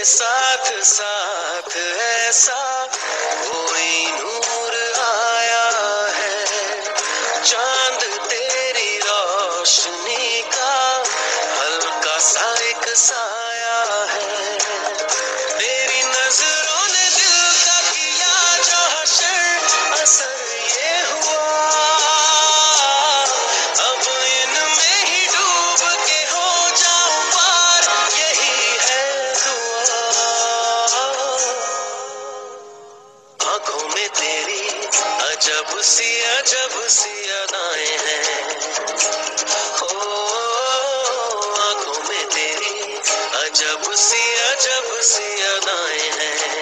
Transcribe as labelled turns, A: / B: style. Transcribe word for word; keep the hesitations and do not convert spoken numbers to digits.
A: साथ साथ ऐसा कोई नूर आया है, चांद तेरी रोशनी का हल्का सा एक साया है। तेरी नजरों ने दिल का किया जो हशर, असर ये हुआ अब इनमें ही डूब के हो जाऊं पार, यही है दुआ। आंखों में तेरी अजब सी अजब सी अदाएं हैं, ओ आंखों में तेरी अजब सी अजब सी अदाएं हैं।